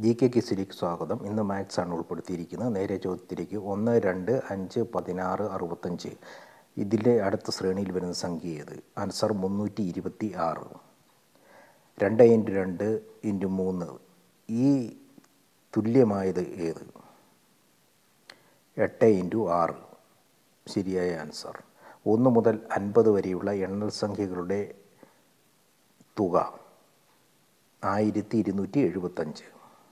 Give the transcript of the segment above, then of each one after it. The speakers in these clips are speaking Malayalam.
ജി കെ ക്വിസിലേക്ക് സ്വാഗതം. ഇന്ന് മാത്സ് ആണ് ഉൾപ്പെടുത്തിയിരിക്കുന്നത്. നേരെ ചോദ്യത്തിലേക്ക് 1, 2, 5, 16, 65 ഇതിലെ അടുത്ത ശ്രേണിയിൽ വരുന്ന സംഖ്യ ഏത്? ആൻസർ 326. 2 × 2 × 3 ഈ തുല്യമായത് ഏത്? 8 × 6 ശരിയായ ആൻസർ. 1 മുതൽ 50 വരെയുള്ള എണ്ണൽ സംഖ്യകളുടെ തുക 1275.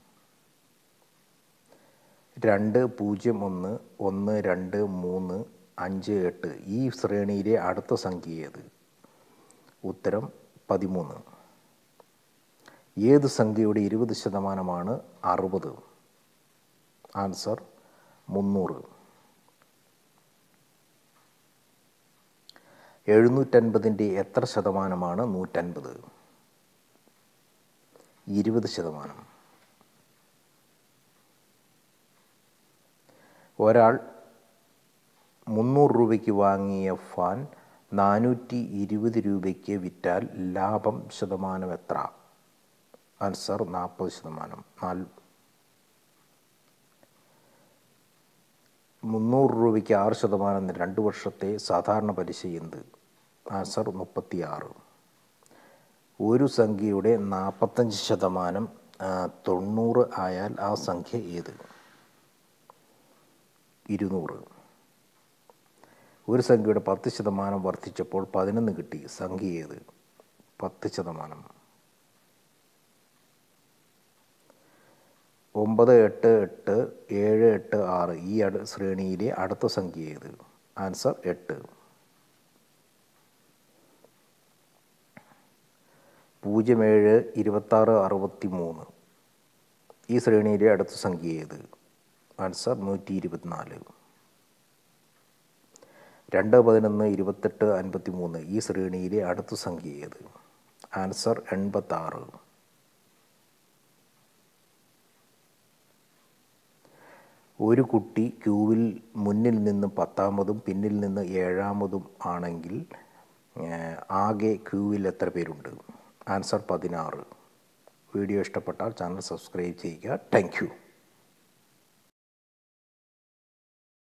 2, 0, 1, 1, 2, 3, 5, 8 ഈ ശ്രേണിയിലെ അടുത്ത സംഖ്യ ഏത്? ഉത്തരം 13. ഏത് സംഖ്യയുടെ 20% 60? ആൻസർ 300. 750ൻ്റെ എത്ര ശതമാനമാണ് 150? 20%. ഒരാൾ 300 രൂപയ്ക്ക് വാങ്ങിയ ഫാൻ 420 രൂപയ്ക്ക് വിറ്റാൽ ലാഭം ശതമാനം എത്ര? ആൻസർ 40%. 300 രൂപയ്ക്ക് 6% 2 വർഷത്തെ സാധാരണ പലിശ എന്ത്? ആൻസർ 36. ഒരു സംഖ്യയുടെ 45% 90 ആയാൽ ആ സംഖ്യ ഏത്? 200. ഒരു സംഖ്യയുടെ 10% വർദ്ധിച്ചപ്പോൾ 11 കിട്ടി. സംഖ്യ ഏത്? 10%. 9, 8, 8, 7, 8, 6 ഈ ശ്രേണിയിലെ അടുത്ത സംഖ്യ ഏത്? ആൻസർ 8. 07, 26, 63 ഈ ശ്രേണിയിലെ അടുത്ത സംഖ്യ ഏത്? ആൻസർ 124. 2, 11, 28, 53 ഈ ശ്രേണിയിലെ അടുത്ത സംഖ്യ ഏത്? ആൻസർ 86. ഒരു കുട്ടി ക്യൂവിൽ മുന്നിൽ നിന്ന് 10ാമതും പിന്നിൽ നിന്ന് 7ാമതും ആണെങ്കിൽ ആകെ ക്യൂവിൽ എത്ര പേരുണ്ട്? ആൻസർ 16. വീഡിയോ ഇഷ്ടപ്പെട്ടാൽ ചാനൽ സബ്സ്ക്രൈബ് ചെയ്യുക. Thank U.